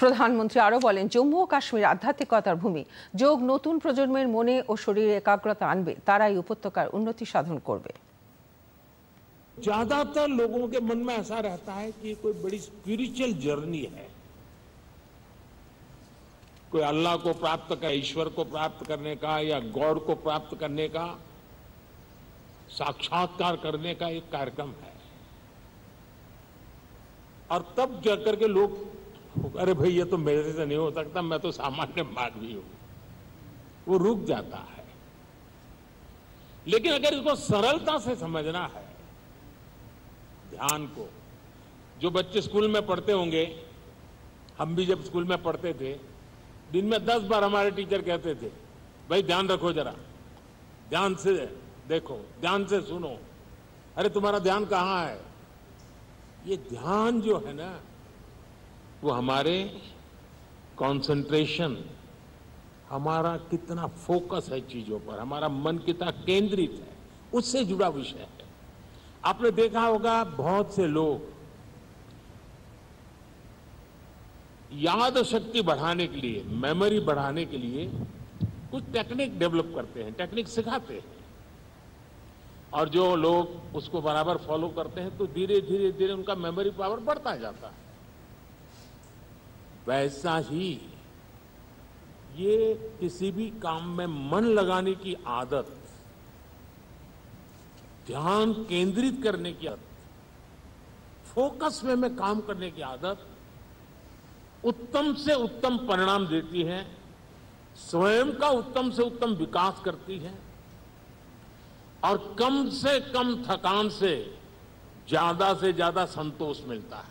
প্রধানমন্ত্রী আরো বলেন, জম্মু ও কাশ্মীর আধ্যাত্মিকতার ভূমি। যোগ নতুন প্রজন্মের মনে ও শরীরে একাগ্রতা আনবে, তারাই উপত্যকার উন্নতি সাধন করবে। ज्यादातर लोगों के मन में ऐसा रहता है कि कोई बड़ी स्पिरिचुअल जर्नी है, कोई अल्लाह को प्राप्त कर, ईश्वर को प्राप्त करने का या गॉड को प्राप्त करने का, साक्षात्कार करने का एक कार्यक्रम है। और तब जाकर के लोग, अरे भाई ये तो मेरे से नहीं हो सकता, मैं तो सामान्य मानवी हूं, वो रुक जाता है। लेकिन अगर इसको सरलता से समझना है, ध्यान को, जो बच्चे स्कूल में पढ़ते होंगे, हम भी जब स्कूल में पढ़ते थे, दिन में 10 बार हमारे टीचर कहते थे, भाई ध्यान रखो जरा, ध्यान से देखो, ध्यान से सुनो, अरे तुम्हारा ध्यान कहां है। ये ध्यान जो है ना, वो हमारे कंसंट्रेशन, हमारा कितना फोकस है चीजों पर, हमारा मन कितना केंद्रित है, उससे जुड़ा विषय है। आपने देखा होगा बहुत से लोग याद शक्ति बढ़ाने के लिए, मेमोरी बढ़ाने के लिए कुछ टेक्निक डेवलप करते हैं, टेक्निक सिखाते हैं, और जो लोग उसको बराबर फॉलो करते हैं तो धीरे धीरे धीरे उनका मेमोरी पावर बढ़ता जाता है। वैसा ही ये किसी भी काम में मन लगाने की आदत, ध्यान केंद्रित करने की आदत, फोकस में काम करने की आदत उत्तम से उत्तम परिणाम देती है, स्वयं का उत्तम से उत्तम विकास करती है, और कम से कम थकान से ज्यादा संतोष मिलता है।